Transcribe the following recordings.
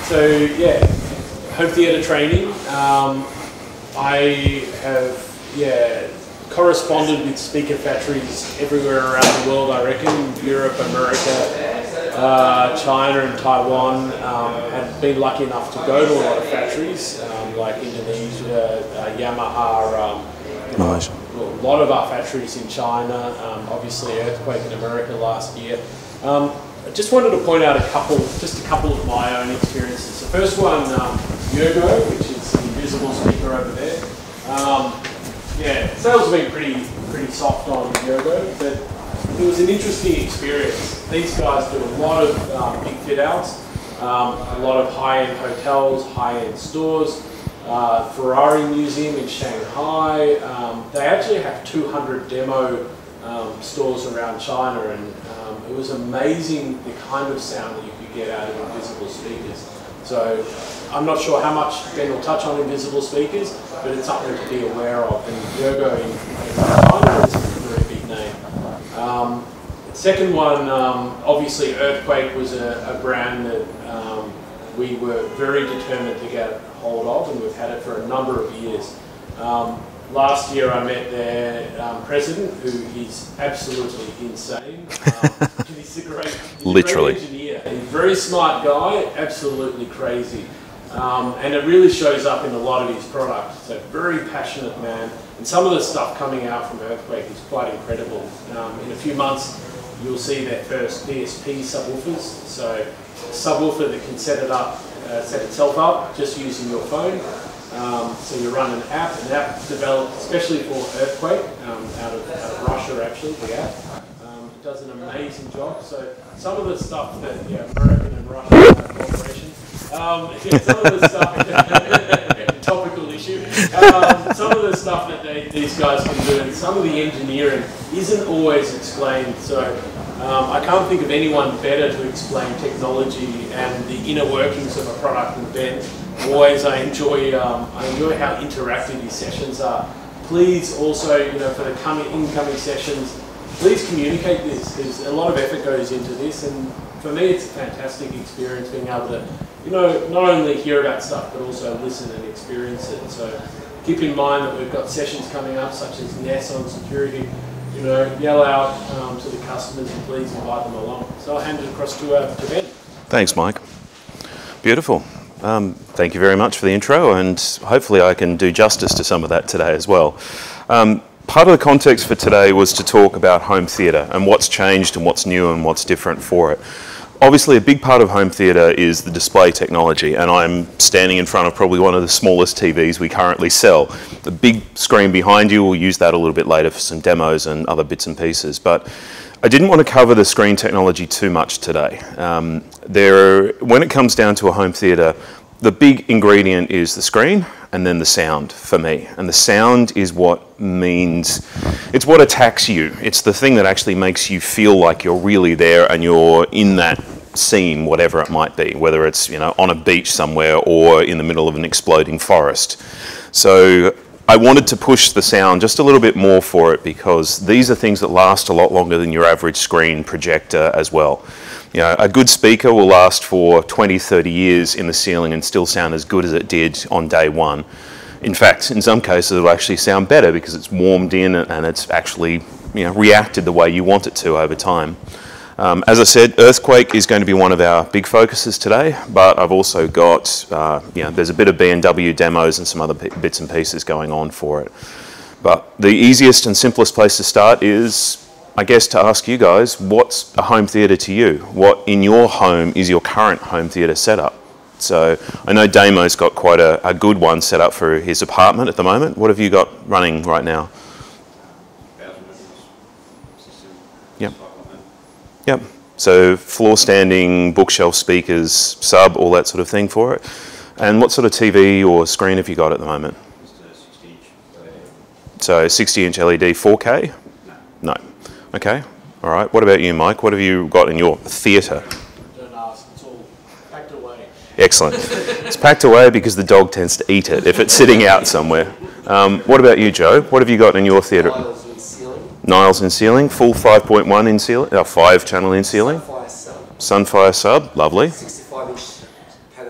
So yeah, home theatre training. I have corresponded with speaker factories everywhere around the world. I reckon Europe, America, China, and Taiwan. Have been lucky enough to go to a lot of factories like Indonesia, Yamaha. Nice. A lot of our factories in China. Obviously, earthquake in America last year. I just wanted to point out just a couple of my own experiences. The first one, Yogo, which is the invisible speaker over there. Yeah, sales have been pretty soft on Yogo, but it was an interesting experience. These guys do a lot of big fit outs, a lot of high-end hotels, high-end stores. Ferrari Museum in Shanghai. They actually have 200 demo stores around China, and it was amazing the kind of sound that you could get out of invisible speakers. So I'm not sure how much Ben will touch on invisible speakers, but it's something to be aware of. And Yogo in China is a very big name. Second one, obviously Earthquake was a brand that we were very determined to get hold of, and we've had it for a number of years. Last year I met their president, who is absolutely insane. He's a great engineer. He's a very smart guy, absolutely crazy. And it really shows up in a lot of his products. It's a very passionate man, and some of the stuff coming out from Earthquake is quite incredible. In a few months you'll see their first DSP subwoofers, so a subwoofer that can set itself up just using your phone. So you run an app developed especially for Earthquake, out of Russia actually, the app. It does an amazing job. So some of the stuff that American and Russian cooperation, some of the stuff, topical issue, some of the stuff that these guys can do, and some of the engineering isn't always explained. So I can't think of anyone better to explain technology and the inner workings of a product than Ben. Always, I enjoy how interactive these sessions are. Please also, for the incoming sessions, please communicate this, because a lot of effort goes into this, and for me it's a fantastic experience being able to, not only hear about stuff but also listen and experience it. So keep in mind that we've got sessions coming up such as NES on security. Yell out to the customers and please invite them along. So I'll hand it across to Ben. Thanks, Mike. Beautiful. Thank you very much for the intro, and hopefully I can do justice to some of that today as well. Part of the context for today was to talk about home theatre and what's changed and what's new and what's different for it. Obviously a big part of home theatre is the display technology, and I'm standing in front of probably one of the smallest TVs we currently sell. The big screen behind you, we'll use that a little bit later for some demos and other bits and pieces, but I didn't want to cover the screen technology too much today. When it comes down to a home theatre, the big ingredient is the screen and then the sound for me. And the sound is it's what attacks you. It's the thing that actually makes you feel like you're really there and you're in that scene, whatever it might be, whether it's on a beach somewhere or in the middle of an exploding forest. So I wanted to push the sound just a little bit more for it, because these are things that last a lot longer than your average screen projector as well. A good speaker will last for 20, 30 years in the ceiling and still sound as good as it did on day one. In fact, in some cases it'll actually sound better because it's warmed in and it's actually reacted the way you want it to over time. As I said, Earthquake is going to be one of our big focuses today, but I've also got, there's a bit of B&W demos and some other bits and pieces going on for it. But the easiest and simplest place to start is, I guess, to ask you guys, what's a home theatre to you? What in your home is your current home theatre setup? So I know Damo's got quite a good one set up for his apartment at the moment. What have you got running right now? Yep. Yep. So floor standing, bookshelf speakers, sub, all that sort of thing for it. And what sort of TV or screen have you got at the moment? Just a 60-inch LED. So 60-inch LED, 4K? No. Okay. All right. What about you, Mike? What have you got in your theatre? Don't ask. It's all packed away. Excellent. It's packed away because the dog tends to eat it if it's sitting out somewhere. What about you, Joe? What have you got in your theatre? Niles in ceiling. Niles in ceiling. Full 5.1 in ceiling. 5-channel in ceiling. Sunfire sub. Sunfire sub. Lovely. 65-inch panel sub.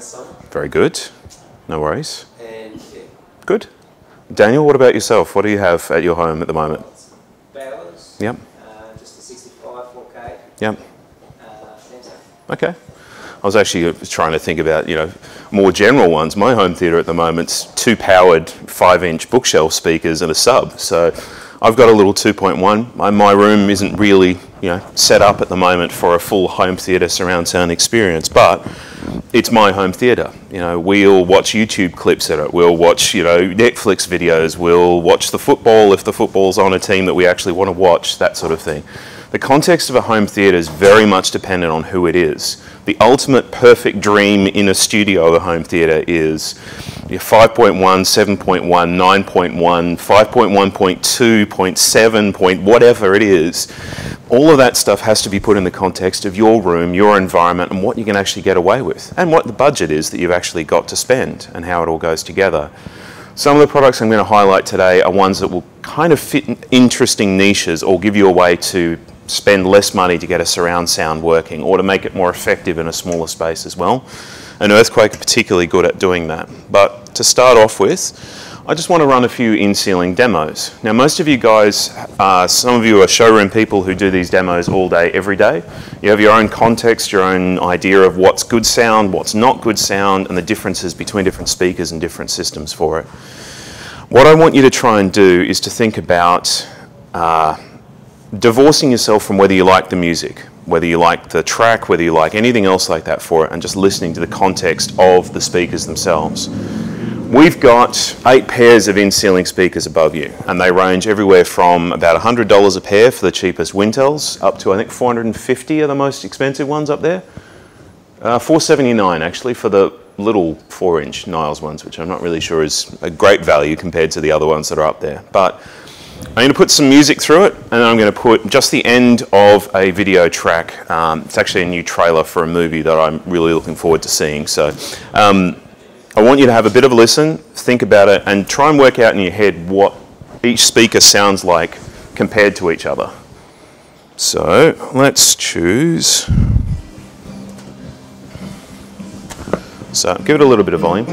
Very good. No worries. And yeah, Good. Daniel, what about yourself? What do you have at your home at the moment? bowers. Yep. Just a 65 4K. Yep. Sensor. Okay. I was actually trying to think about, more general ones. My home theatre at the moment's 2 powered 5-inch bookshelf speakers and a sub. So I've got a little 2.1. My room isn't really, set up at the moment for a full home theatre surround sound experience, but it's my home theatre. We'll watch YouTube clips at it. We'll watch, Netflix videos. We'll watch the football if the football's on a team that we actually want to watch, that sort of thing. The context of a home theatre is very much dependent on who it is. The ultimate perfect dream in a studio of a home theatre is your 5.1, 7.1, 9.1, 5.1.2, 0.7, whatever it is. All of that stuff has to be put in the context of your room, your environment, and what you can actually get away with, and what the budget is that you've actually got to spend, and how it all goes together. Some of the products I'm going to highlight today are ones that will kind of fit in interesting niches or give you a way to spend less money to get a surround sound working or to make it more effective in a smaller space as well. And Earthquake are particularly good at doing that. But to start off with, I just want to run a few in-ceiling demos. Now most of you guys, some of you are showroom people who do these demos all day, every day. You have your own context, your own idea of what's good sound, what's not good sound, and the differences between different speakers and different systems for it. What I want you to try and do is to think about divorcing yourself from whether you like the music, whether you like the track, whether you like anything else like that for it, and just listening to the context of the speakers themselves. We've got 8 pairs of in-ceiling speakers above you, and they range everywhere from about $100 a pair for the cheapest Wintels up to I think $450 are the most expensive ones up there. $479 actually for the little 4-inch Niles ones, which I'm not really sure is a great value compared to the other ones that are up there. But I'm going to put some music through it, and I'm going to put just the end of a video track. It's actually a new trailer for a movie that I'm really looking forward to seeing. So I want you to have a bit of a listen, think about it, and try and work out in your head what each speaker sounds like compared to each other. So let's choose. So give it a little bit of volume.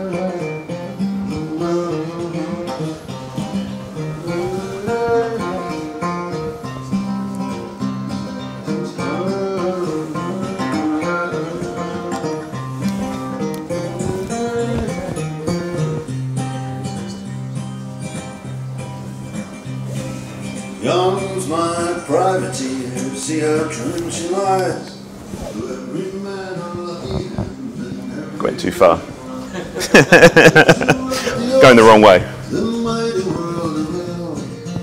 Young's my privateer, see how true she lies. To every man unlucky Went too far. Going the wrong way. the mighty world around.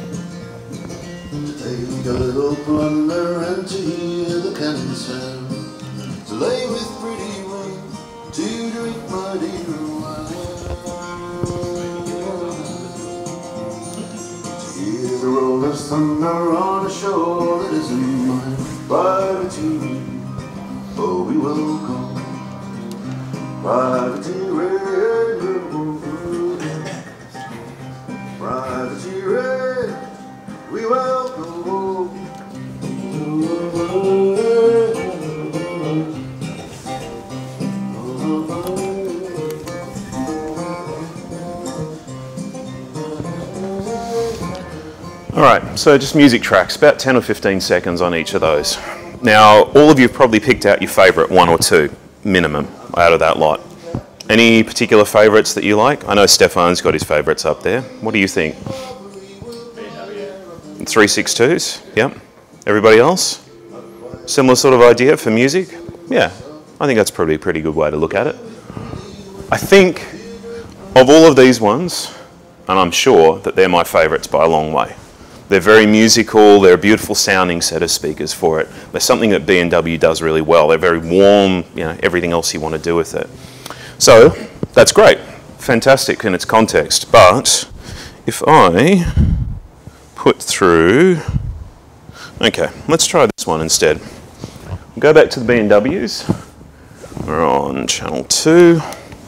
To take a little plunder and to hear the cannon sound. To lay with pretty women, to drink my dear wine. To hear the roll of thunder on a shore that isn't mine. Privateer, oh we welcome. Privateer, privateer, we welcome home. All right, so just music tracks, about 10 or 15 seconds on each of those. Now, all of you have probably picked out your favourite 1 or 2, minimum, out of that lot. Any particular favourites that you like? I know Stefan's got his favourites up there. What do you think? 362s, yep. Everybody else? Similar sort of idea for music? Yeah, I think that's probably a pretty good way to look at it. I think of all of these ones, and I'm sure that they're my favourites by a long way. They're very musical, they're a beautiful sounding set of speakers for it. They're something that B&W does really well. They're very warm, everything else you want to do with it. So, that's great, fantastic in its context, but if I put through, okay, let's try this one instead. We'll go back to the B&Ws. We're on channel 2.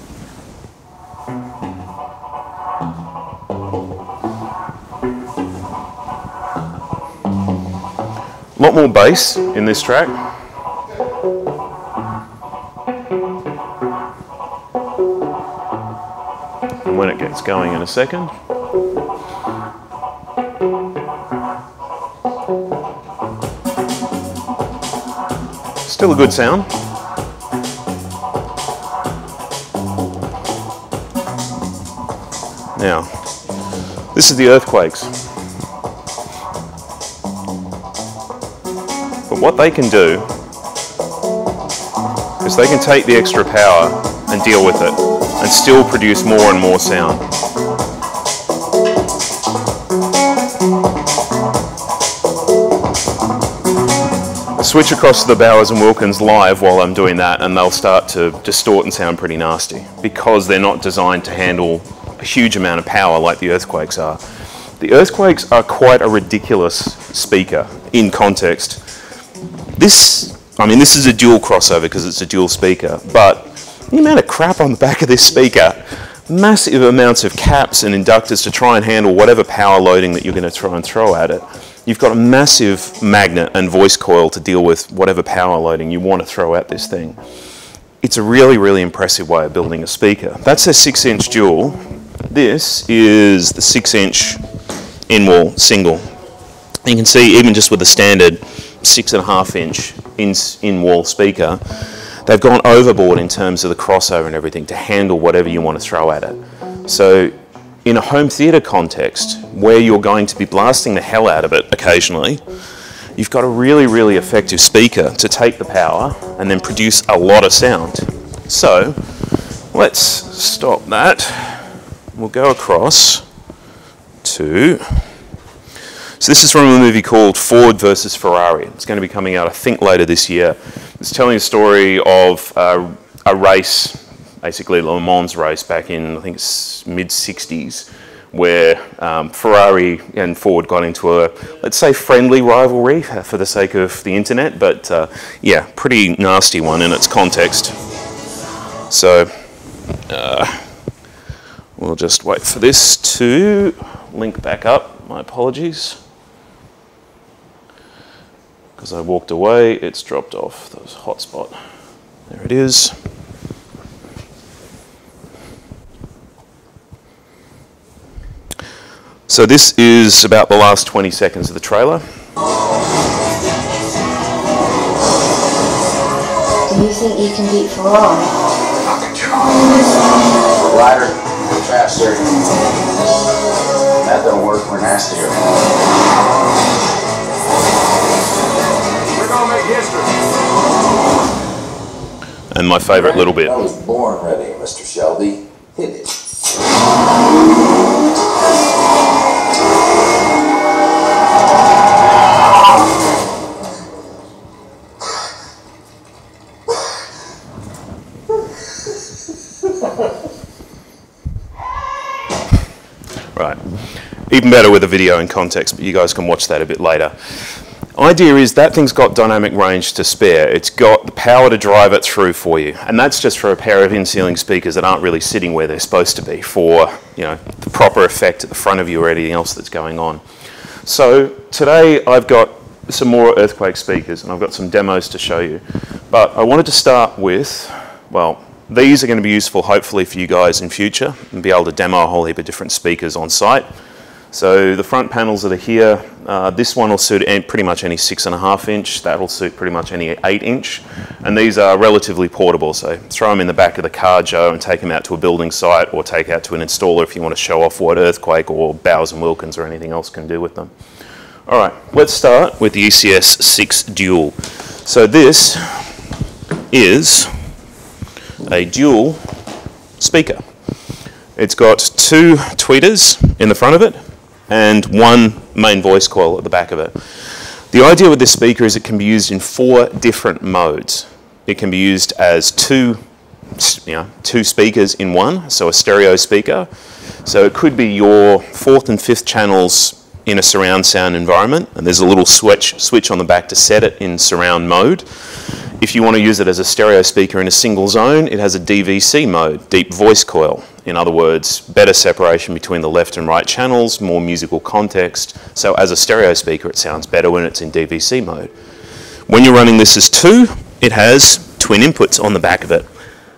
A lot more bass in this track. when it gets going in a second. Still a good sound. Now, this is the earthquakes. But what they can do is they can take the extra power and deal with it and still produce more and more sound. I switch across to the Bowers and Wilkins live while I'm doing that, and they'll start to distort and sound pretty nasty because they're not designed to handle a huge amount of power like the earthquakes are. The earthquakes are quite a ridiculous speaker in context. This is a dual crossover because it's a dual speaker, but the amount of crap on the back of this speaker, massive amounts of caps and inductors to try and handle whatever power loading that you're going to try and throw at it. You've got a massive magnet and voice coil to deal with whatever power loading you want to throw at this thing. It's a really, really impressive way of building a speaker. That's a 6-inch dual. This is the 6-inch in-wall single. You can see even just with a standard 6.5-inch in-wall speaker, they've gone overboard in terms of the crossover and everything to handle whatever you want to throw at it. So in a home theatre context, where you're going to be blasting the hell out of it occasionally, you've got a really, really effective speaker to take the power and then produce a lot of sound. So let's stop that. We'll go across to... So this is from a movie called Ford versus Ferrari. It's going to be coming out, I think, later this year. It's telling a story of a race, basically a Le Mans race back in, I think it's mid-60s, where Ferrari and Ford got into a, let's say, friendly rivalry for the sake of the internet, but yeah, pretty nasty one in its context. So we'll just wait for this to link back up. My apologies. Because I walked away, it's dropped off. That was a hotspot. There it is. So this is about the last 20 seconds of the trailer. Do you think you can beat Ferrari? Lighter, faster. That don't work, we're nastier. We're gonna make history. And my favourite little bit. I was born ready, Mr. Shelby. Hit it. Right. Even better with a video in context, but you guys can watch that a bit later. Idea is that thing's got dynamic range to spare. It's got the power to drive it through for you. And that's just for a pair of in-ceiling speakers that aren't really sitting where they're supposed to be for, you know, the proper effect at the front of you or anything else that's going on. So today I've got some more earthquake speakers and I've got some demos to show you. But I wanted to start with, well, these are going to be useful hopefully for you guys in future and be able to demo a whole heap of different speakers on site. So the front panels that are here, this one will suit pretty much any 6.5-inch, that'll suit pretty much any 8-inch, and these are relatively portable, so throw them in the back of the car, Joe, and take them out to a building site or take out to an installer if you want to show off what Earthquake or Bowers and Wilkins or anything else can do with them. Alright, let's start with the ECS 6 Dual. So this is a dual speaker. It's got 2 tweeters in the front of it and 1 main voice coil at the back of it. The idea with this speaker is it can be used in 4 different modes. It can be used as two speakers in one, so a stereo speaker. So it could be your 4th and 5th channels in a surround sound environment, and there's a little switch on the back to set it in surround mode. If you want to use it as a stereo speaker in a single zone, it has a DVC mode, deep voice coil. In other words, better separation between the left and right channels, more musical context. So as a stereo speaker, it sounds better when it's in DVC mode. When you're running this as 2, it has twin inputs on the back of it.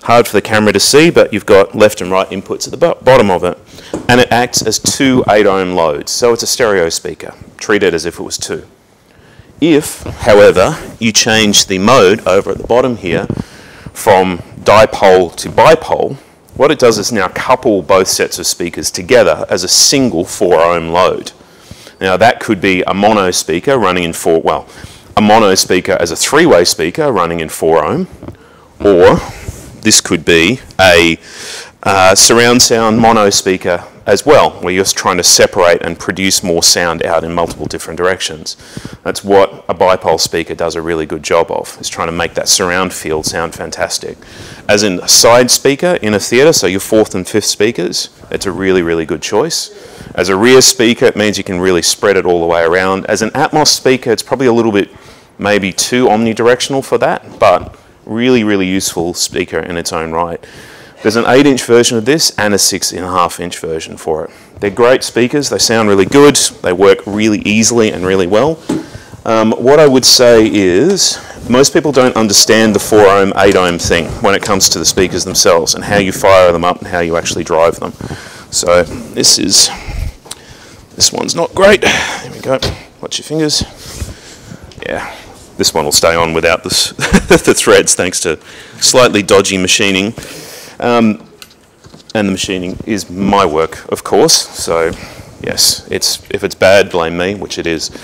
Hard for the camera to see, but you've got left and right inputs at the bottom of it. And it acts as two 8-ohm loads, so it's a stereo speaker. Treat it as if it was two. If, however, you change the mode over at the bottom here from dipole to bipole, what it does is now couple both sets of speakers together as a single 4-ohm load. Now that could be a mono speaker running in a mono speaker as a 3-way speaker running in 4-ohm, or this could be a surround sound mono speaker as well, where you're trying to separate and produce more sound out in multiple different directions. That's what a bipole speaker does a really good job of, is trying to make that surround field sound fantastic. As in a side speaker in a theatre, so your 4th and 5th speakers, it's a really, really good choice. As a rear speaker, it means you can really spread it all the way around. As an Atmos speaker, it's probably a little bit maybe too omnidirectional for that, but really, really useful speaker in its own right. There's an 8-inch version of this and a 6.5-inch version for it. They're great speakers, they sound really good, they work really easily and really well. What I would say is, most people don't understand the 4-ohm, 8-ohm thing when it comes to the speakers themselves and how you fire them up and how you actually drive them. So this one's not great. There we go, watch your fingers. Yeah, this one will stay on without this the threads, thanks to slightly dodgy machining. And the machining is my work, of course, so yes, if it's bad, blame me, which it is.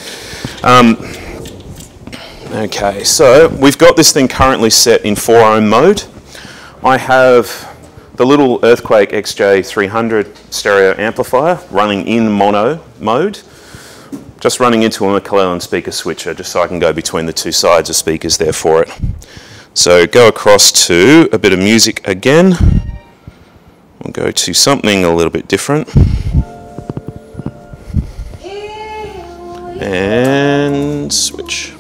Okay, so we've got this thing currently set in 4-ohm mode. I have the little Earthquake XJ300 stereo amplifier running in mono mode, just running into a McClellan speaker switcher, just so I can go between the two sides of speakers there for it. So go across to a bit of music again. We'll go to something a little bit different. And switch.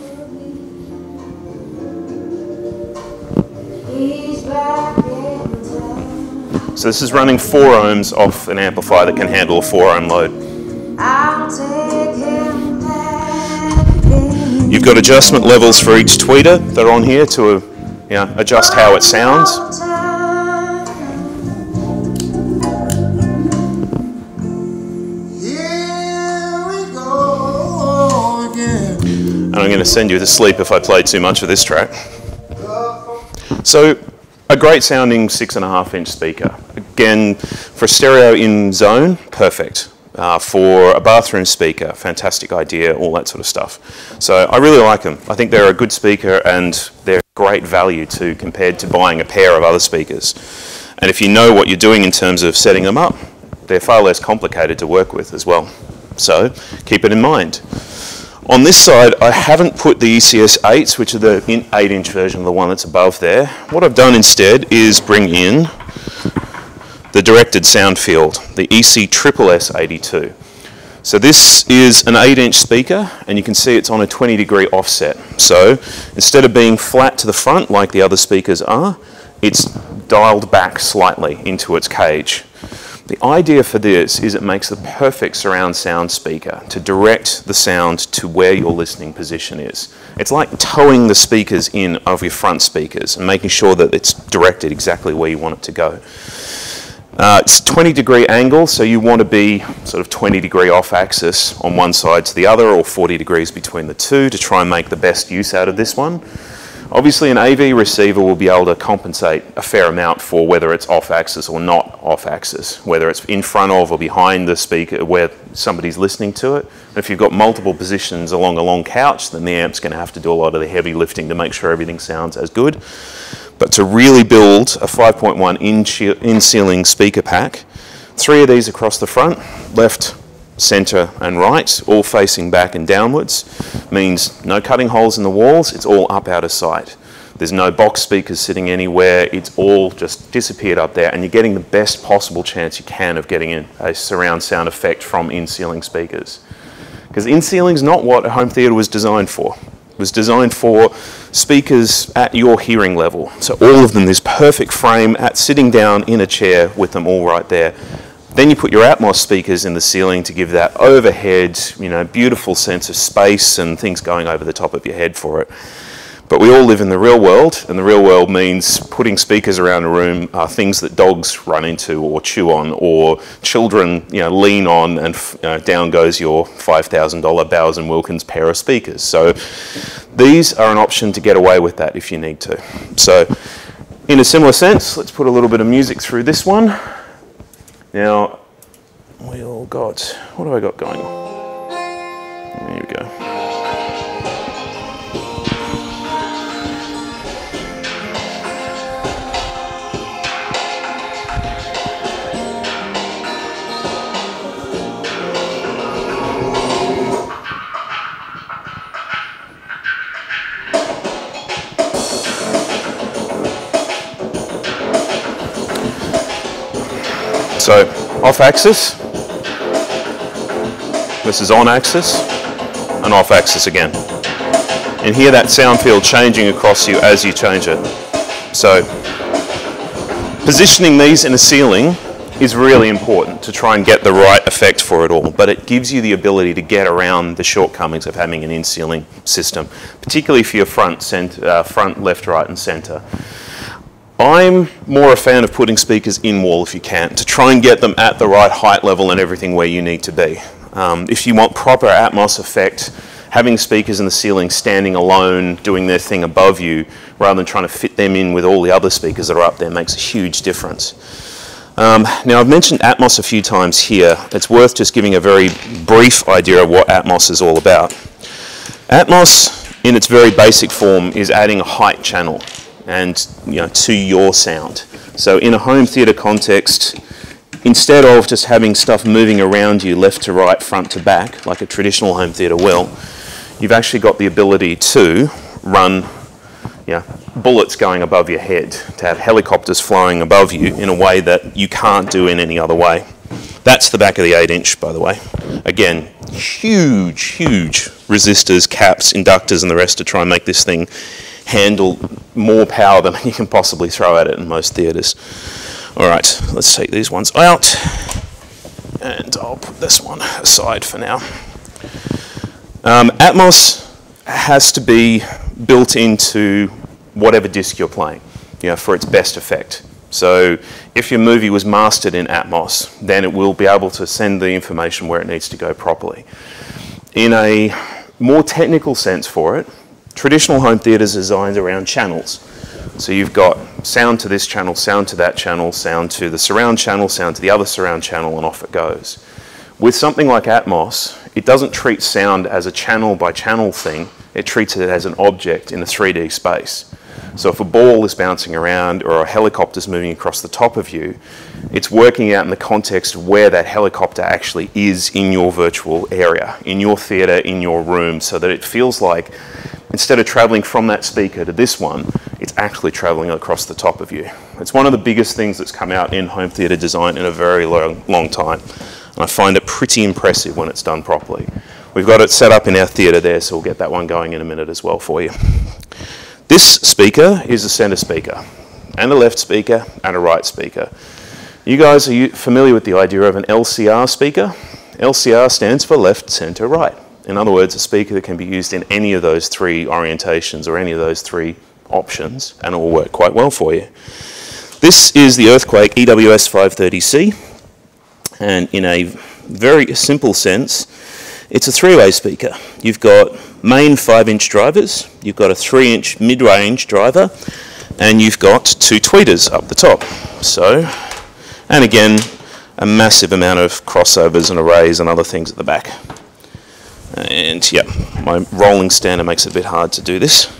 So this is running 4 ohms off an amplifier that can handle a 4-ohm load. You've got adjustment levels for each tweeter that are on here to adjust how it sounds. And I'm going to send you to sleep if I play too much of this track. So, a great sounding 6.5-inch speaker. Again, for stereo in zone, perfect. For a bathroom speaker, fantastic idea, all that sort of stuff. So I really like them. I think they're a good speaker and they're great value too compared to buying a pair of other speakers. And if you know what you're doing in terms of setting them up, they're far less complicated to work with as well. So keep it in mind. On this side, I haven't put the ECS8s, which are the 8-inch version of the one that's above there. What I've done instead is bring in the directed sound field, the EC-SSS82. So this is an 8-inch speaker, and you can see it's on a 20-degree offset. So instead of being flat to the front like the other speakers are, it's dialed back slightly into its cage. The idea for this is it makes the perfect surround sound speaker to direct the sound to where your listening position is. It's like towing the speakers in of your front speakers and making sure that it's directed exactly where you want it to go. It's a 20-degree angle, so you want to be sort of 20-degree off axis on one side to the other, or 40 degrees between the two to try and make the best use out of this one. Obviously an AV receiver will be able to compensate a fair amount for whether it's off axis or not off axis, whether it's in front of or behind the speaker where somebody's listening to it. And if you've got multiple positions along a long couch, then the amp's going to have to do a lot of the heavy lifting to make sure everything sounds as good. But to really build a 5.1 in-ceiling speaker pack, 3 of these across the front, left, centre and right, all facing back and downwards, means no cutting holes in the walls, it's all up out of sight. There's no box speakers sitting anywhere, it's all just disappeared up there, and you're getting the best possible chance you can of getting a surround sound effect from in-ceiling speakers. Because in-ceiling's not what a home theatre was designed for. It was designed for speakers at your hearing level. So all of them, this perfect frame at sitting down in a chair with them all right there. Then you put your Atmos speakers in the ceiling to give that overhead, beautiful sense of space and things going over the top of your head for it. But we all live in the real world, and the real world means putting speakers around a room are things that dogs run into or chew on, or children, lean on, and down goes your $5,000 Bowers & Wilkins pair of speakers. So these are an option to get away with that if you need to. So in a similar sense, let's put a little bit of music through this one. Now, what have I got going on? There we go. So off axis, this is on axis, and off axis again. And hear that sound field changing across you as you change it. So positioning these in a ceiling is really important to try and get the right effect for it all, but it gives you the ability to get around the shortcomings of having an in-ceiling system, particularly for your front, left, right and centre. I'm more a fan of putting speakers in wall if you can, to try and get them at the right height level and everything where you need to be. If you want proper Atmos effect, having speakers in the ceiling standing alone, doing their thing above you, rather than trying to fit them in with all the other speakers that are up there, makes a huge difference. Now, I've mentioned Atmos a few times here. It's worth just giving a very brief idea of what Atmos is all about. Atmos, in its very basic form, is adding a height channel and to your sound. So in a home theatre context, instead of just having stuff moving around you left to right, front to back, like a traditional home theatre will, you've actually got the ability to run bullets going above your head, to have helicopters flying above you in a way that you can't do in any other way. That's the back of the 8-inch, by the way. Again, huge resistors, caps, inductors and the rest to try and make this thing handle more power than you can possibly throw at it in most theatres. All right, let's take these ones out, and I'll put this one aside for now. Atmos has to be built into whatever disc you're playing, for its best effect. So if your movie was mastered in Atmos, then it will be able to send the information where it needs to go properly. In a more technical sense for it, traditional home theatres are designed around channels. So you've got sound to this channel, sound to that channel, sound to the surround channel, sound to the other surround channel, and off it goes. With something like Atmos, it doesn't treat sound as a channel by channel thing, it treats it as an object in a 3D space. So if a ball is bouncing around or a helicopter's moving across the top of you, it's working out in the context of where that helicopter actually is in your virtual area, in your theatre, in your room, so that it feels like instead of travelling from that speaker to this one, it's actually travelling across the top of you. It's one of the biggest things that's come out in home theatre design in a very long time. And I find it pretty impressive when it's done properly. We've got it set up in our theatre there, so we'll get that one going in a minute as well for you. This speaker is a centre speaker, and a left speaker, and a right speaker. You guys are familiar with the idea of an LCR speaker? LCR stands for left, centre, right. In other words, a speaker that can be used in any of those three orientations or any of those three options, and it will work quite well for you. This is the Earthquake EWS 530C, and in a very simple sense, it's a three-way speaker. You've got main 5-inch drivers, you've got a 3-inch mid-range driver, and you've got two tweeters up the top. So, and again, a massive amount of crossovers and arrays and other things at the back. And yeah, my rolling standard makes it a bit hard to do this.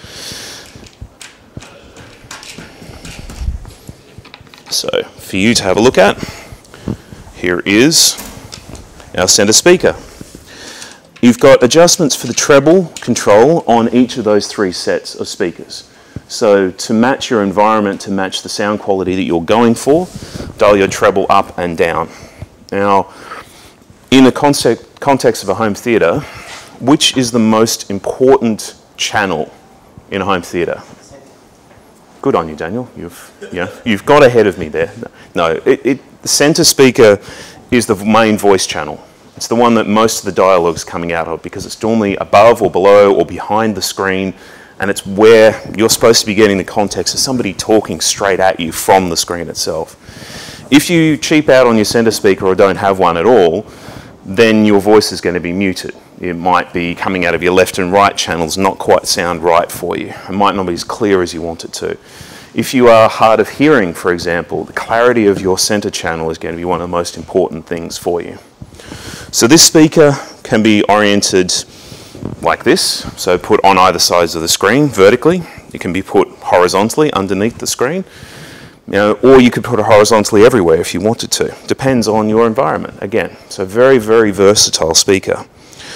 So for you to have a look at, here is our centre speaker. You've got adjustments for the treble control on each of those three sets of speakers. So to match your environment, to match the sound quality that you're going for, dial your treble up and down. Now, in the context of a home theatre, which is the most important channel in a home theatre? Good on you, Daniel. You've got ahead of me there. No, the centre speaker is the main voice channel. It's the one that most of the dialogue's coming out of because it's normally above or below or behind the screen, and it's where you're supposed to be getting the context of somebody talking straight at you from the screen itself. If you cheap out on your centre speaker or don't have one at all, then your voice is going to be muted. It might be coming out of your left and right channels, not quite sound right for you. It might not be as clear as you want it to. If you are hard of hearing, for example, the clarity of your centre channel is going to be one of the most important things for you. So this speaker can be oriented like this, so put on either sides of the screen vertically. It can be put horizontally underneath the screen, or you could put it horizontally everywhere if you wanted to. Depends on your environment, again. So very, very versatile speaker.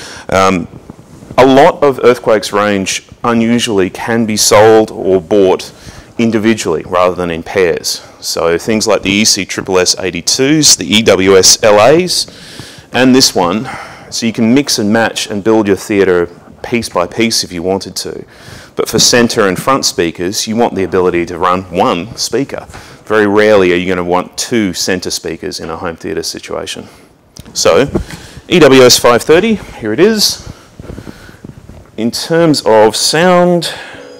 A lot of Earthquake's range unusually can be sold or bought individually rather than in pairs. So things like the ECSSS 82s, the EWS LAs, and this one. So you can mix and match and build your theatre piece by piece if you wanted to. But for centre and front speakers, you want the ability to run one speaker. Very rarely are you going to want two centre speakers in a home theatre situation. So, EWS 530, here it is. In terms of sound,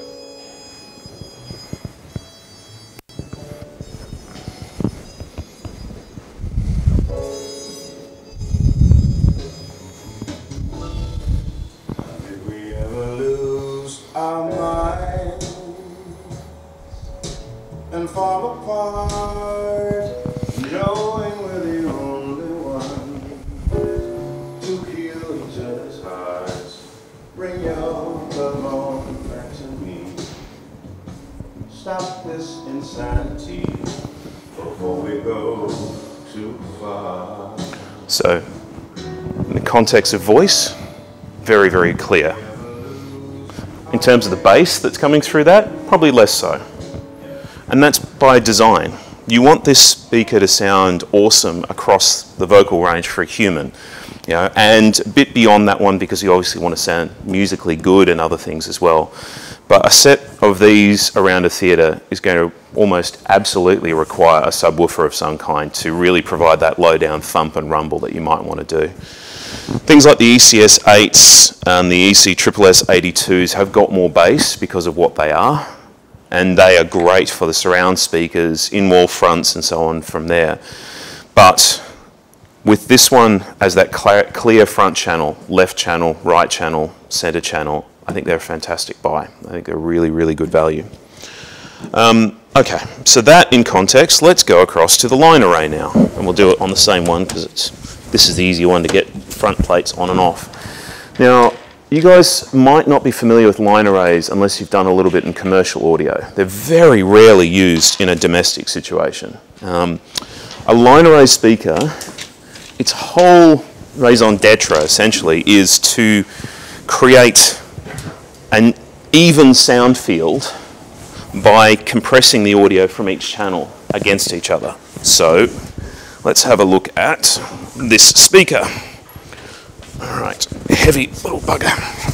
and fall apart, knowing we're the only one to heal each other's hearts. Bring your love on back to me. Stop this insanity before we go too far. so in the context of voice, very, very clear. In terms of the bass that's coming through that, probably less so. And that's by design. You want this speaker to sound awesome across the vocal range for a human, and a bit beyond that one because you obviously want to sound musically good and other things as well. But a set of these around a theatre is going to almost absolutely require a subwoofer of some kind to really provide that low down thump and rumble that you might want to do. Things like the ECS 8s and the ECSSS 82s have got more bass because of what they are, and they are great for the surround speakers, in-wall fronts and so on from there. But with this one as that clear front channel, left channel, right channel, centre channel, I think they're a fantastic buy. I think they're really, really good value. Okay, so that in context, let's go across to the line array now, and we'll do it on the same one because this is the easy one to get front plates on and off. Now, you guys might not be familiar with line arrays unless you've done a little bit in commercial audio. They're very rarely used in a domestic situation. A line array speaker, its whole raison d'etre essentially is to create an even sound field by compressing the audio from each channel against each other. So let's have a look at this speaker. All right, heavy little bugger.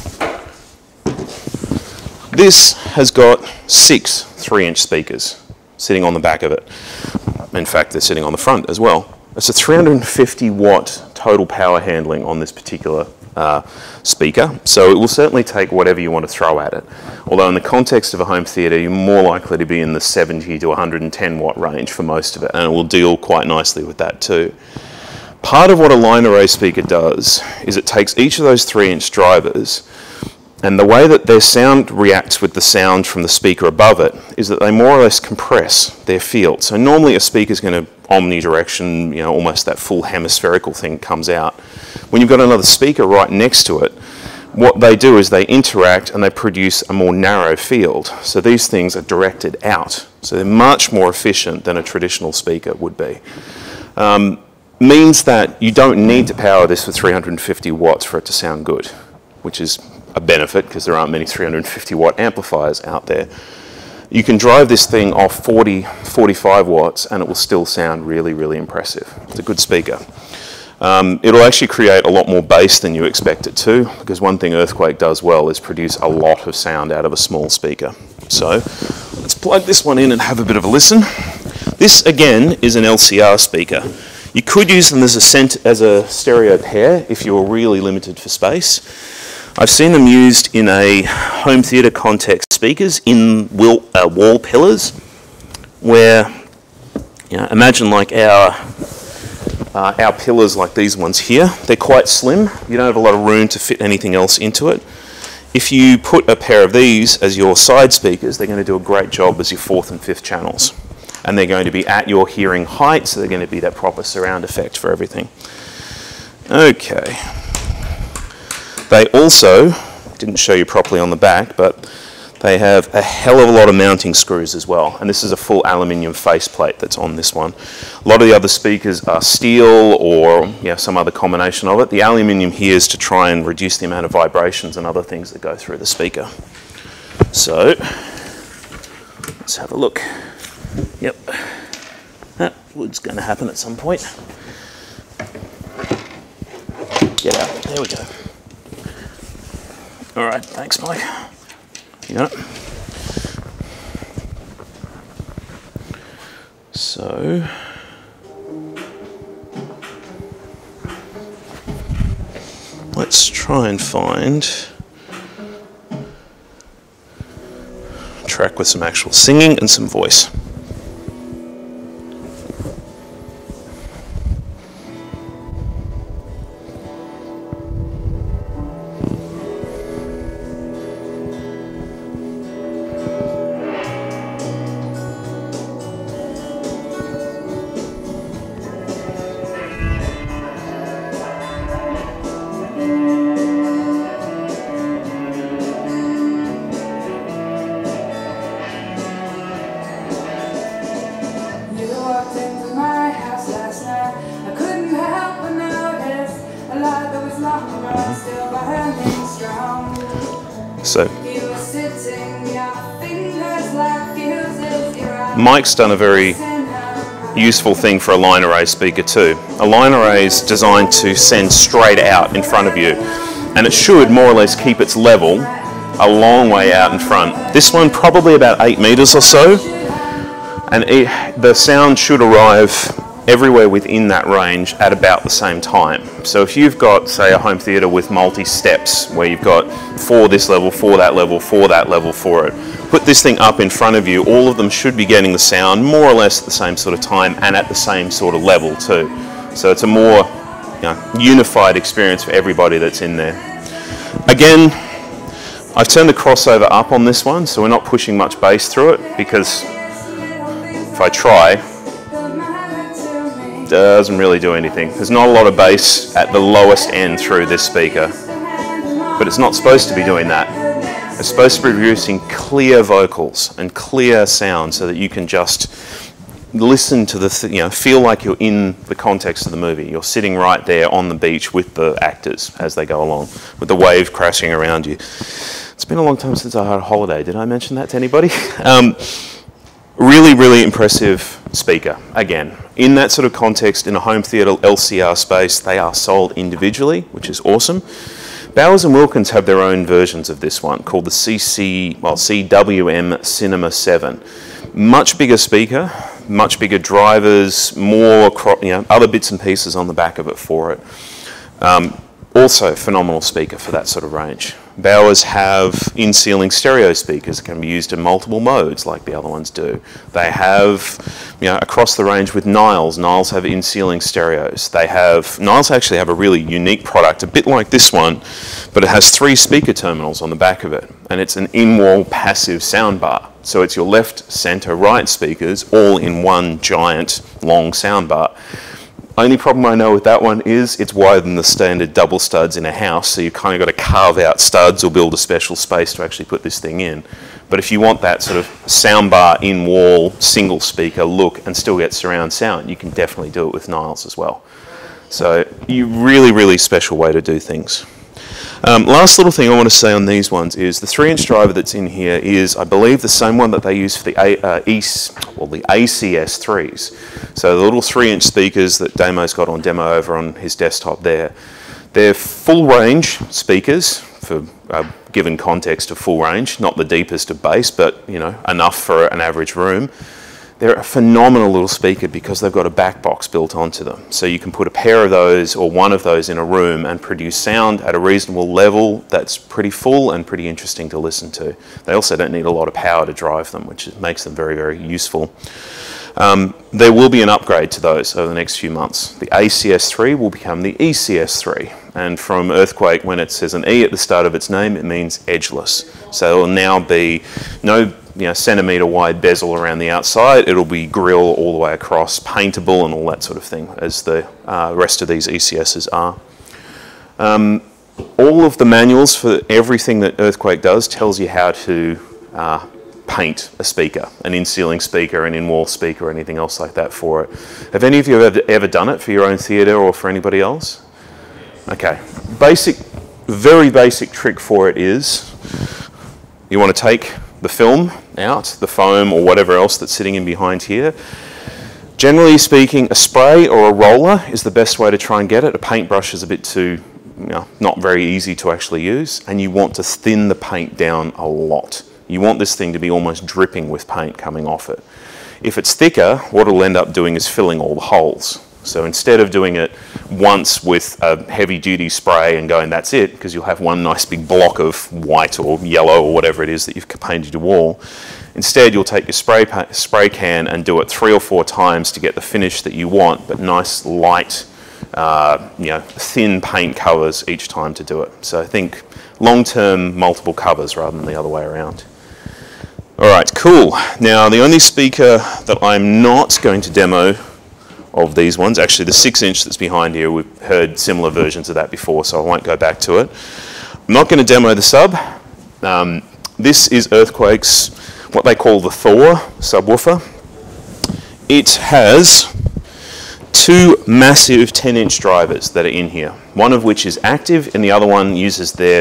This has got 6 3-inch speakers sitting on the back of it. In fact, they're sitting on the front as well. It's a 350 watt total power handling on this particular speaker, so it will certainly take whatever you want to throw at it. Although in the context of a home theatre, you're more likely to be in the 70 to 110 watt range for most of it, and it will deal quite nicely with that too. Part of what a line array speaker does is it takes each of those 3-inch drivers, and the way that their sound reacts with the sound from the speaker above it is that they more or less compress their field. So normally a speaker is going to omnidirection, almost that full hemispherical thing comes out. When you've got another speaker right next to it, what they do is they interact and they produce a more narrow field. So these things are directed out. So they're much more efficient than a traditional speaker would be. Means that you don't need to power this with 350 watts for it to sound good, which is a benefit because there aren't many 350 watt amplifiers out there. You can drive this thing off 40, 45 watts and it will still sound really, really impressive. It's a good speaker. It'll actually create a lot more bass than you expect it to, because one thing Earthquake does well is produce a lot of sound out of a small speaker. So let's plug this one in and have a bit of a listen. This again is an LCR speaker. You could use them as a stereo pair if you were really limited for space. I've seen them used in a home theatre context, speakers in wall pillars, where, you know, imagine like our pillars like these ones here. They're quite slim. You don't have a lot of room to fit anything else into it. If you put a pair of these as your side speakers, they're going to do a great job as your 4th and 5th channels. And they're going to be at your hearing height, so they're going to be that proper surround effect for everything. Okay. They also, didn't show you properly on the back, but they have a hell of a lot of mounting screws as well. And this is a full aluminium faceplate that's on this one. A lot of the other speakers are steel or, you know, some other combination of it. The aluminium here is to try and reduce the amount of vibrations and other things that go through the speaker. So, let's have a look. Yep, that was going to happen at some point. Get out, there we go. All right, thanks, Mike. You got it? So, let's try and find a track with some actual singing and some voice. So, Mike's done a very useful thing for a line array speaker too. A line array is designed to send straight out in front of you, and it should more or less keep its level a long way out in front. This one probably about 8 meters or so, and the sound should arrive everywhere within that range at about the same time. So if you've got, say, a home theatre with multi-steps, where you've got 4 this level, 4 that level, 4 that level for it, put this thing up in front of you, all of them should be getting the sound more or less at the same sort of time and at the same sort of level too. So it's a more, you know, unified experience for everybody that's in there. Again, I've turned the crossover up on this one, so we're not pushing much bass through it, because if I try, doesn't really do anything. There's not a lot of bass at the lowest end through this speaker, but it's not supposed to be doing that. It's supposed to be producing clear vocals and clear sound so that you can just listen to the, you know, feel like you're in the context of the movie. You're sitting right there on the beach with the actors as they go along, with the wave crashing around you. It's been a long time since I had a holiday. Did I mention that to anybody? Really, really impressive speaker. Again, in that sort of context, in a home theatre LCR space, they are sold individually, which is awesome. Bowers & Wilkins have their own versions of this one called the CWM Cinema 7. Much bigger speaker, much bigger drivers, more, you know, other bits and pieces on the back of it for it. Also phenomenal speaker for that sort of range. Bowers have in-ceiling stereo speakers that can be used in multiple modes like the other ones do. They have, you know, across the range with Niles. Niles have in-ceiling stereos. Niles actually have a really unique product, a bit like this one, but it has 3 speaker terminals on the back of it, and it's an in-wall passive soundbar. So it's your left, center, right speakers all in one giant long soundbar. Only problem I know with that one is it's wider than the standard double studs in a house, so you've kind of got to carve out studs or build a special space to actually put this thing in. But if you want that sort of soundbar in-wall single speaker look and still get surround sound, you can definitely do it with Niles as well. So really, really special way to do things. Last little thing I want to say on these ones is the 3-inch driver that's in here is, I believe, the same one that they use for the ACS3s. So the little 3-inch speakers that Damo's got on demo over on his desktop there. They're full range speakers for a given context of full range, not the deepest of bass, but, you know, enough for an average room. They're a phenomenal little speaker because they've got a back box built onto them. So you can put a pair of those or one of those in a room and produce sound at a reasonable level that's pretty full and pretty interesting to listen to. They also don't need a lot of power to drive them, which makes them very, very useful. There will be an upgrade to those over the next few months. The ACS3 will become the ECS3. And from Earthquake, when it says an E at the start of its name, it means edgeless. So it will now be no centimetre wide bezel around the outside. It'll be grill all the way across, paintable and all that sort of thing, as the rest of these ECSs are. All of the manuals for everything that Earthquake does tells you how to paint a speaker, an in-ceiling speaker, an in-wall speaker, or anything else like that for it. Have any of you ever done it for your own theatre or for anybody else? Okay, very basic trick for it is you want to take the film out, the foam or whatever else that's sitting in behind here. Generally speaking, a spray or a roller is the best way to try and get it. A paintbrush is a bit too, not very easy to actually use, and you want to thin the paint down a lot. You want this thing to be almost dripping with paint coming off it. If it's thicker, what it'll end up doing is filling all the holes. So instead of doing it once with a heavy-duty spray and going, that's it, because you'll have one nice big block of white or yellow or whatever it is that you've painted your wall, instead you'll take your spray can and do it 3 or 4 times to get the finish that you want, but nice, light, thin paint covers each time to do it. So I think long-term multiple covers rather than the other way around. All right, cool. Now the only speaker that I'm not going to demo of these ones, actually the 6-inch that's behind here, we've heard similar versions of that before, so I won't go back to it. I'm not going to demo the sub. This is Earthquake's, what they call the Thor subwoofer. It has 2 massive 10-inch drivers that are in here, one of which is active and the other one uses their,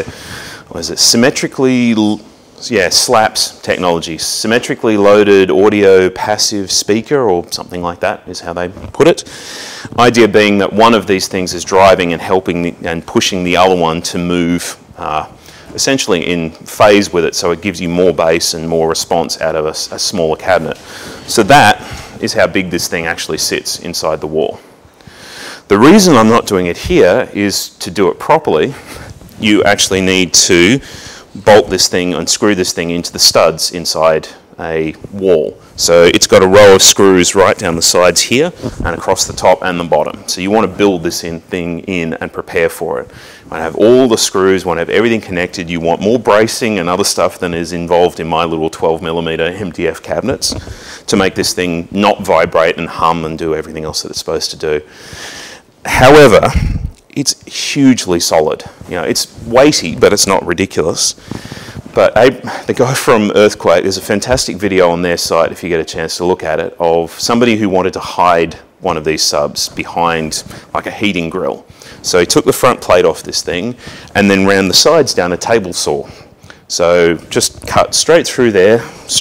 SLAPS technology, symmetrically loaded audio passive speaker or something like that is how they put it. Idea being that one of these things is driving and helping and pushing the other one to move essentially in phase with it, so it gives you more bass and more response out of a smaller cabinet. So that is how big this thing actually sits inside the wall. The reason I'm not doing it here is to do it properly, you actually need to bolt this thing and screw this thing into the studs inside a wall. So it's got a row of screws right down the sides here and across the top and the bottom. So you want to build this thing in and prepare for it. You want to have all the screws, you want to have everything connected, you want more bracing and other stuff than is involved in my little 12mm MDF cabinets to make this thing not vibrate and hum and do everything else that it's supposed to do. However, it's hugely solid. It's weighty, but it's not ridiculous. But the guy from Earthquake, there's a fantastic video on their site, if you get a chance to look at it, of somebody who wanted to hide one of these subs behind like a heating grill. So he took the front plate off this thing and then ran the sides down a table saw. So just cut straight through there,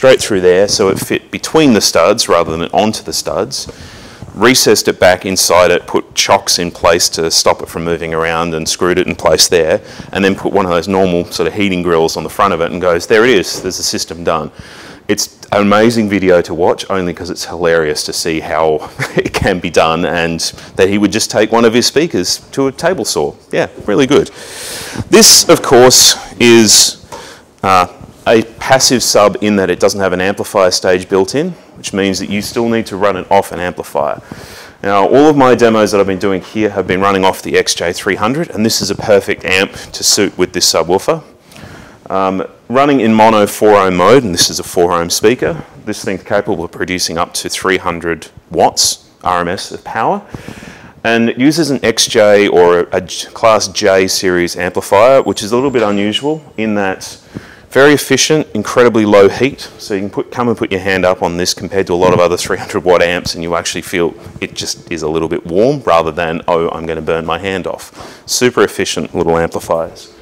so it fit between the studs rather than onto the studs. Recessed it back inside it, put chocks in place to stop it from moving around and screwed it in place there, and then put one of those normal sort of heating grills on the front of it and goes, there it is, there's the system done. It's an amazing video to watch only because it's hilarious to see how it can be done and that he would just take one of his speakers to a table saw. Yeah, really good. This, of course, is a passive sub in that it doesn't have an amplifier stage built in, which means that you still need to run it off an amplifier. Now, all of my demos that I've been doing here have been running off the XJ300, and this is a perfect amp to suit with this subwoofer. Running in mono 4-ohm mode, and this is a 4-ohm speaker, this thing's capable of producing up to 300 watts RMS of power. And it uses an XJ or a Class J series amplifier, which is a little bit unusual in that very efficient, incredibly low heat. So you can come and put your hand up on this compared to a lot of other 300 watt amps and you actually feel it just is a little bit warm rather than, oh, I'm going to burn my hand off. Super efficient little amplifiers.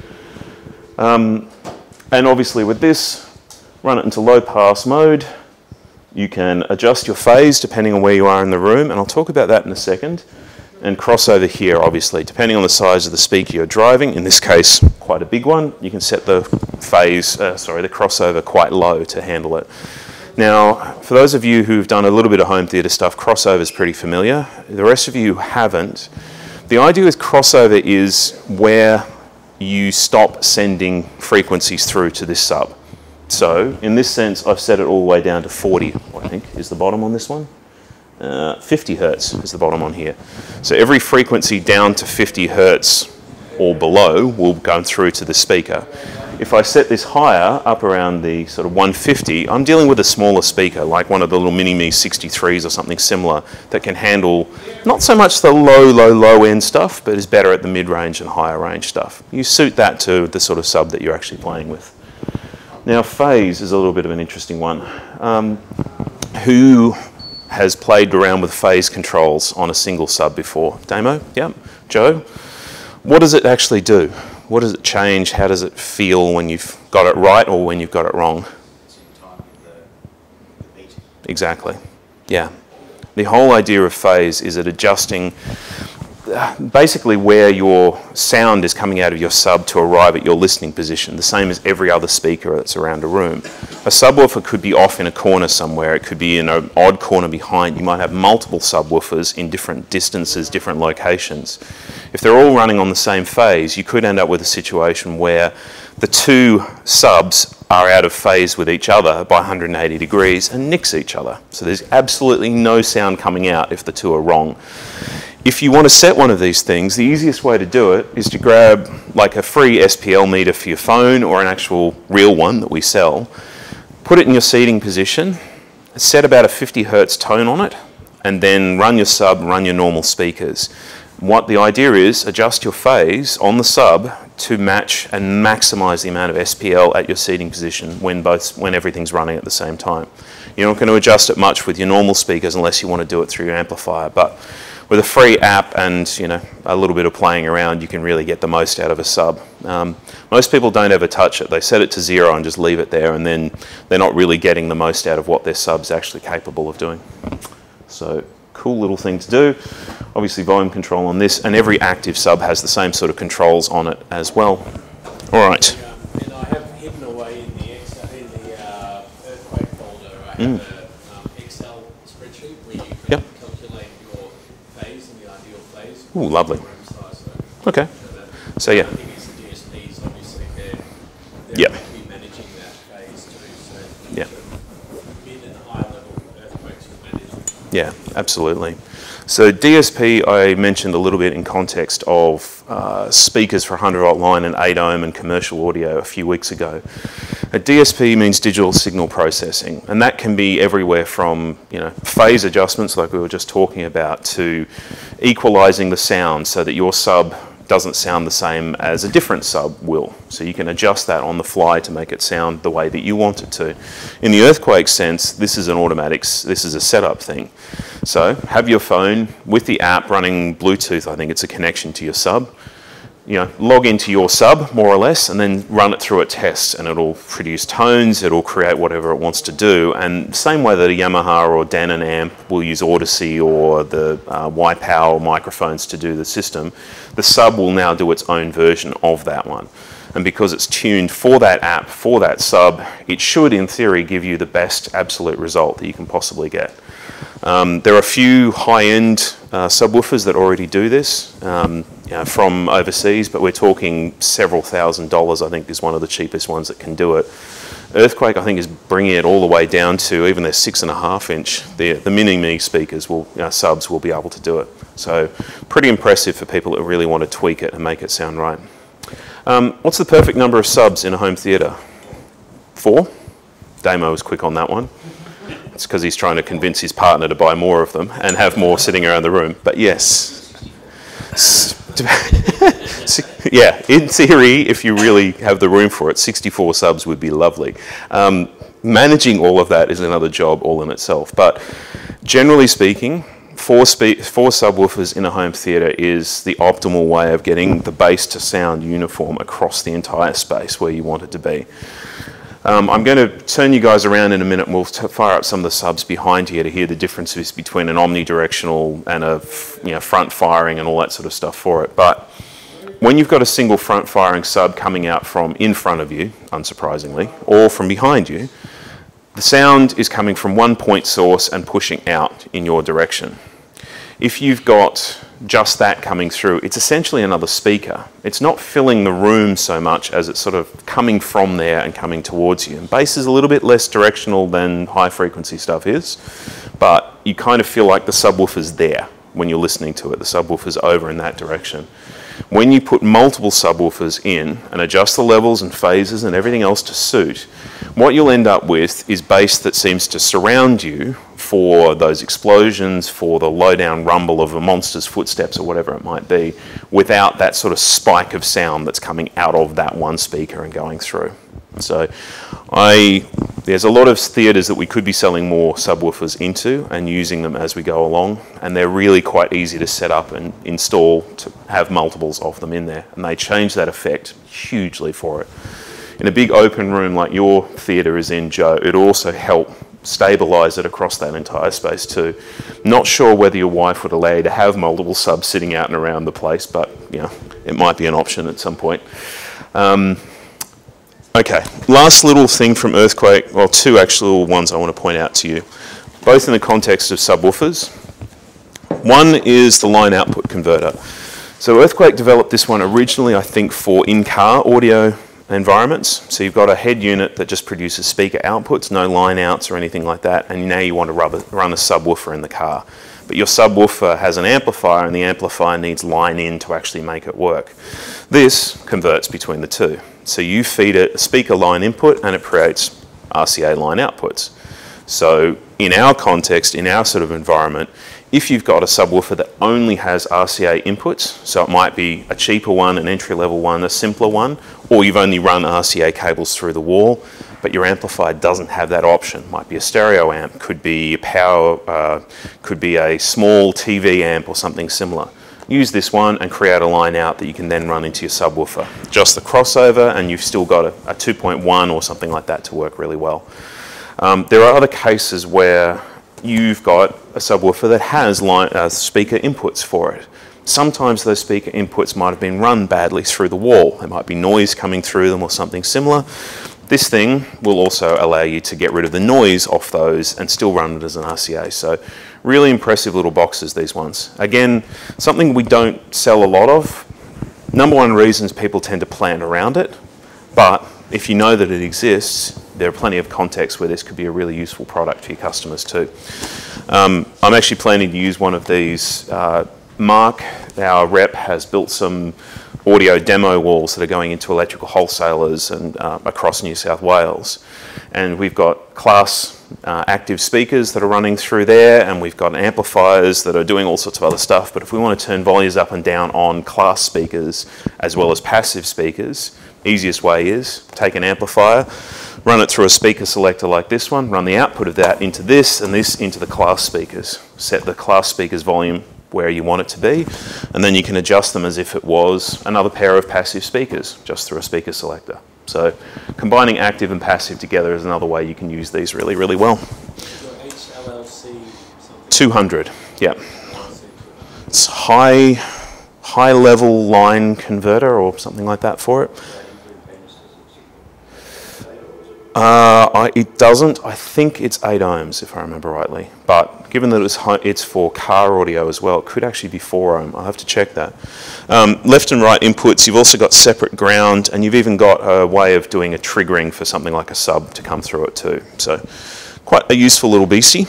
And obviously with this, run it into low pass mode. You can adjust your phase depending on where you are in the room, and I'll talk about that in a second. And crossover here, obviously, depending on the size of the speaker you're driving, in this case, quite a big one, you can set the phase, the crossover quite low to handle it. Now, for those of you who've done a little bit of home theatre stuff, crossover is pretty familiar. The rest of you who haven't, the idea with crossover is where you stop sending frequencies through to this sub. So, in this sense, I've set it all the way down to 40, I think, is the bottom on this one. 50 hertz is the bottom on here. So every frequency down to 50 hertz or below will go through to the speaker. If I set this higher, up around the sort of 150, I'm dealing with a smaller speaker, like one of the little Mini-Me 63s or something similar, that can handle not so much the low end stuff, but is better at the mid-range and higher range stuff. You suit that to the sort of sub that you're actually playing with. Now, phase is a little bit of an interesting one. Who has played around with phase controls on a single sub before? Damo? Yep. Joe? What does it actually do? What does it change? How does it feel when you've got it right or when you've got it wrong? Exactly. Yeah. The whole idea of phase is at adjusting basically where your sound is coming out of your sub to arrive at your listening position, the same as every other speaker that's around a room. A subwoofer could be off in a corner somewhere. It could be in an odd corner behind. You might have multiple subwoofers in different distances, different locations. If they're all running on the same phase, you could end up with a situation where the two subs are out of phase with each other by 180 degrees and nix each other. So there's absolutely no sound coming out if the two are wrong. If you want to set one of these things, the easiest way to do it is to grab like a free SPL meter for your phone or an actual real one that we sell, put it in your seating position, set about a 50 hertz tone on it, and then run your sub, run your normal speakers. What the idea is, adjust your phase on the sub to match and maximize the amount of SPL at your seating position when everything's running at the same time. You're not going to adjust it much with your normal speakers unless you want to do it through your amplifier, but with a free app and a little bit of playing around, you can really get the most out of a sub. Most people don't ever touch it. They set it to 0 and just leave it there, and then they're not really getting the most out of what their sub's actually capable of doing. So, cool little thing to do. Obviously volume control on this, and every active sub has the same sort of controls on it as well. All right. And I have hidden away in the earthquake folder, I have an Excel spreadsheet where you can calculate your phase and the ideal phase. Ooh, lovely. Okay. So yeah. I think it's the DSPs, obviously, they're actually managing that phase too. So mid and high level earthquakes are managed. Yeah, absolutely. So DSP I mentioned a little bit in context of speakers for 100 watt line and 8 ohm and commercial audio a few weeks ago. A DSP means digital signal processing, and that can be everywhere from phase adjustments like we were just talking about to equalizing the sound so that your sub doesn't sound the same as a different sub will. So you can adjust that on the fly to make it sound the way that you want it to. In the earthquake sense, this is a setup thing. So have your phone with the app running Bluetooth, I think it's a connection to your sub. Log into your sub more or less and then run it through a test, and it'll produce tones, it'll create whatever it wants to do. And same way that a Yamaha or Denon amp will use Odyssey or the Y-Power microphones to do the system, the sub will now do its own version of that one. And because it's tuned for that app, for that sub, it should in theory give you the best absolute result that you can possibly get. There are a few high-end subwoofers that already do this from overseas, but we're talking several $1,000s, I think, is one of the cheapest ones that can do it. Earthquake, I think, is bringing it all the way down to even their 6.5 inch. The Mini-Me speakers subs will be able to do it. So pretty impressive for people that really want to tweak it and make it sound right. What's the perfect number of subs in a home theatre? 4? Damo was quick on that one. It's because he's trying to convince his partner to buy more of them and have more sitting around the room. But yes. Yeah, in theory, if you really have the room for it, 64 subs would be lovely. Managing all of that is another job all in itself. But generally speaking, four subwoofers in a home theatre is the optimal way of getting the bass to sound uniform across the entire space where you want it to be. I'm going to turn you guys around in a minute and we'll fire up some of the subs behind here to hear the differences between an omnidirectional and a front firing and all that sort of stuff for it. But when you've got a single front firing sub coming out from in front of you, unsurprisingly, or from behind you, The sound is coming from one point source and pushing out in your direction. If you've got just that coming through, it's essentially another speaker. It's not filling the room so much as it's sort of coming from there and coming towards you. And bass is a little bit less directional than high frequency stuff is, but you kind of feel like the subwoofer's there when you're listening to it. The subwoofer's over in that direction. When you put multiple subwoofers in and adjust the levels and phases and everything else to suit, what you'll end up with is bass that seems to surround you for those explosions, for the low-down rumble of a monster's footsteps or whatever it might be, without that sort of spike of sound that's coming out of that one speaker and going through. So there's a lot of theatres that we could be selling more subwoofers into and using them as we go along, and they're really quite easy to set up and install to have multiples of them in there, and they change that effect hugely for it. In a big open room like your theatre is in, Joe, it'll also help stabilise it across that entire space too. Not sure whether your wife would allow you to have multiple subs sitting out and around the place, but you know, it might be an option at some point. Okay, last little thing from Earthquake, well, two actual ones I want to point out to you, both in the context of subwoofers. One is the line output converter. So Earthquake developed this one originally, I think, for in-car audio environments. So you've got a head unit that just produces speaker outputs, no line outs or anything like that, and now you want to run a subwoofer in the car. But your subwoofer has an amplifier, and the amplifier needs line in to actually make it work. This converts between the two. So you feed it a speaker line input and it creates RCA line outputs. So in our context, in our sort of environment, if you've got a subwoofer that only has RCA inputs, so it might be a cheaper one, an entry-level one, a simpler one, or you've only run RCA cables through the wall, but your amplifier doesn't have that option. Might be a stereo amp, could be power, could be a small TV amp or something similar. Use this one and create a line out that you can then run into your subwoofer. Just the crossover and you've still got a 2.1 or something like that to work really well. There are other cases where you've got a subwoofer that has speaker inputs for it. Sometimes those speaker inputs might have been run badly through the wall. There might be noise coming through them or something similar. This thing will also allow you to get rid of the noise off those and still run it as an RCA. So really impressive little boxes, these ones. Again, something we don't sell a lot of. Number one reason is people tend to plan around it, but if you know that it exists, there are plenty of contexts where this could be a really useful product for your customers too. I'm actually planning to use one of these. Mark, our rep, has built some audio demo walls that are going into electrical wholesalers and across New South Wales. And we've got class active speakers that are running through there, and we've got amplifiers that are doing all sorts of other stuff. But if we want to turn volumes up and down on class speakers as well as passive speakers, easiest way is take an amplifier, run it through a speaker selector like this one, run the output of that into this and this into the class speakers. Set the class speakers volume where you want it to be, and then you can adjust them as if it was another pair of passive speakers just through a speaker selector. So combining active and passive together is another way you can use these really, really well. HLLC 200, yeah. It's high level line converter or something like that for it. It doesn't. I think it's 8 ohms if I remember rightly. But given that it's for car audio as well, it could actually be 4 ohm. I'll have to check that. Left and right inputs, you've also got separate ground, and you've even got a way of doing a triggering for something like a sub to come through it too. So quite a useful little beastie.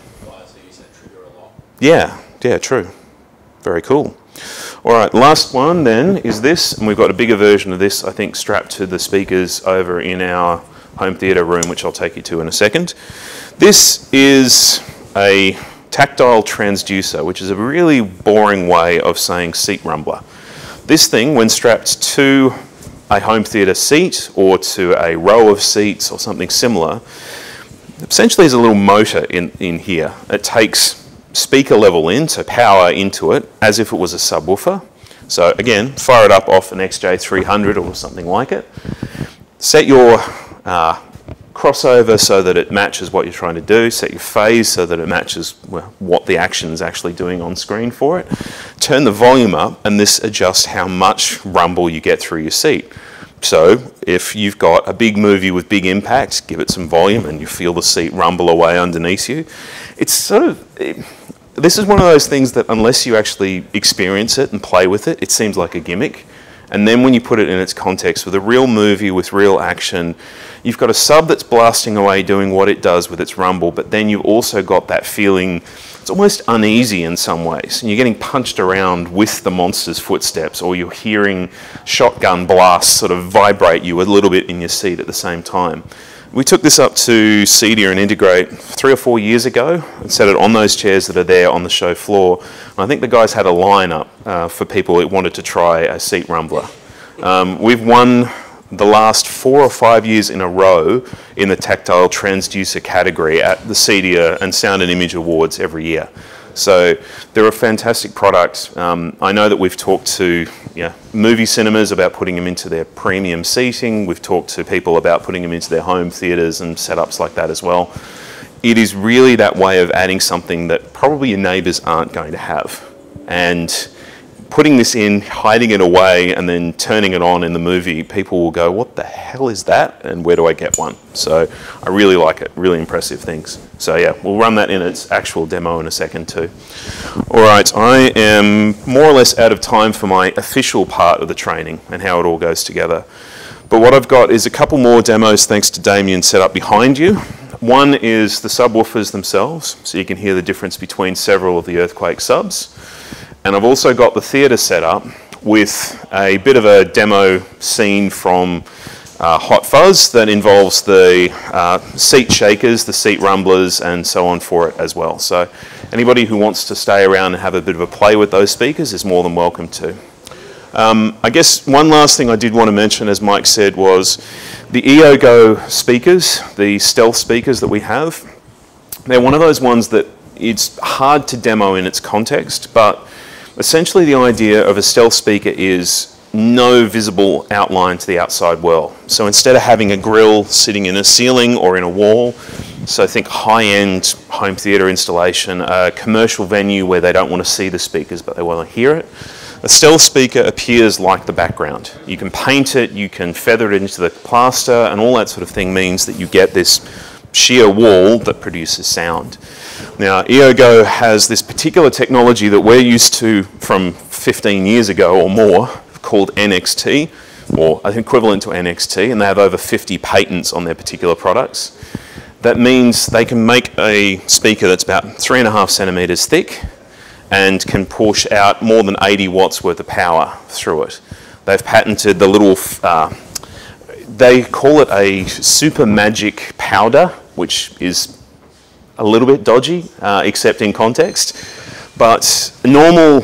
Yeah, true. Very cool. All right, last one then is this, and we've got a bigger version of this, I think, strapped to the speakers over in our home theatre room, which I'll take you to in a second. This is a tactile transducer, which is a really boring way of saying seat rumbler. This thing, when strapped to a home theatre seat or to a row of seats or something similar, essentially is a little motor in here. It takes speaker level in, so power into it, as if it was a subwoofer. So again, fire it up off an XJ300 or something like it. Set your crossover so that it matches what you're trying to do. Set your phase so that it matches what the action is actually doing on screen for it. Turn the volume up, and this adjusts how much rumble you get through your seat. So if you've got a big movie with big impact, give it some volume and you feel the seat rumble away underneath you. It's sort of, this is one of those things that unless you actually experience it and play with it, it seems like a gimmick. And then when you put it in its context with a real movie with real action, you've got a sub that's blasting away doing what it does with its rumble, but then you've also got that feeling, it's almost uneasy in some ways, and you're getting punched around with the monster's footsteps, or you're hearing shotgun blasts sort of vibrate you a little bit in your seat at the same time. We took this up to Cedia and Integrate 3 or 4 years ago and set it on those chairs that are there on the show floor. And I think the guys had a lineup for people that wanted to try a seat rumbler. We've won the last 4 or 5 years in a row in the tactile transducer category at the Cedia and Sound and Image Awards every year. So they're a fantastic product. I know that we've talked to movie cinemas about putting them into their premium seating. We've talked to people about putting them into their home theatres and setups like that as well. It is really that way of adding something that probably your neighbours aren't going to have. And putting this in, hiding it away, and then turning it on in the movie, people will go, what the hell is that? And where do I get one? So I really like it, really impressive things. So yeah, we'll run that in its actual demo in a second too. All right, I am more or less out of time for my official part of the training and how it all goes together. But what I've got is a couple more demos thanks to Damien set up behind you. One is the subwoofers themselves, so you can hear the difference between several of the Earthquake subs. And I've also got the theatre set up with a bit of a demo scene from Hot Fuzz that involves the seat shakers, the seat rumblers, and so on for it as well. So anybody who wants to stay around and have a bit of a play with those speakers is more than welcome to. I guess one last thing I did want to mention, as Mike said, was the EOGo speakers, the stealth speakers that we have. They're one of those ones that it's hard to demo in its context, but essentially the idea of a stealth speaker is no visible outline to the outside world. So instead of having a grill sitting in a ceiling or in a wall, so think high-end home theatre installation, a commercial venue where they don't want to see the speakers but they want to hear it, a stealth speaker appears like the background. You can paint it, you can feather it into the plaster, and all that sort of thing means that you get this sheer wall that produces sound. Now, EOGo has this particular technology that we're used to from 15 years ago or more, called NXT, or equivalent to NXT, and they have over 50 patents on their particular products. That means they can make a speaker that's about 3.5 centimetres thick and can push out more than 80 watts worth of power through it. They've patented the little, they call it a super magic powder, which is a little bit dodgy, except in context. But normal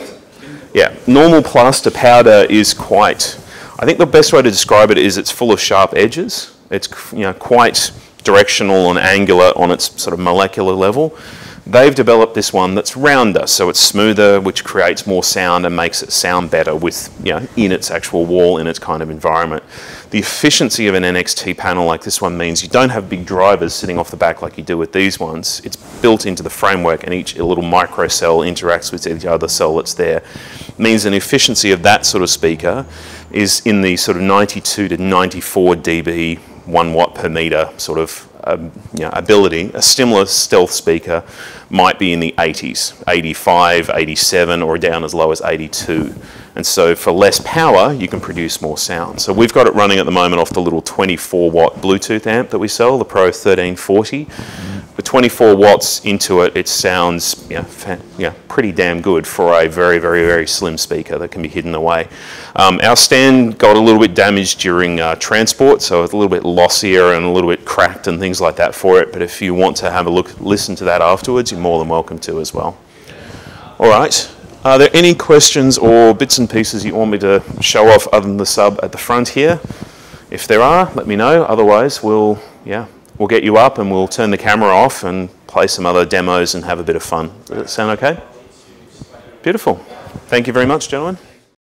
plaster powder is quite, I think the best way to describe it is it's full of sharp edges. It's quite directional and angular on its sort of molecular level. They've developed this one that's rounder, so it's smoother, which creates more sound and makes it sound better with, in its actual wall, in its kind of environment. The efficiency of an NXT panel like this one means you don't have big drivers sitting off the back like you do with these ones. It's built into the framework, and each little micro cell interacts with each other cell that's there. It means an efficiency of that sort of speaker is in the sort of 92 to 94 dB, 1 watt per meter sort of ability. A similar stealth speaker might be in the 80s, 85, 87, or down as low as 82. And so for less power, you can produce more sound. So we've got it running at the moment off the little 24 watt Bluetooth amp that we sell, the Pro 1340. The 24 watts into it, it sounds pretty damn good for a very, very, very slim speaker that can be hidden away. Our stand got a little bit damaged during transport, so it's a little bit lossier and a little bit cracked and things like that for it. But if you want to have a look, listen to that afterwards, you're more than welcome to as well. All right. Are there any questions or bits and pieces you want me to show off other than the sub at the front here? If there are, let me know. Otherwise, we'll get you up and we'll turn the camera off and play some other demos and have a bit of fun. Does that sound okay? Beautiful. Thank you very much, gentlemen.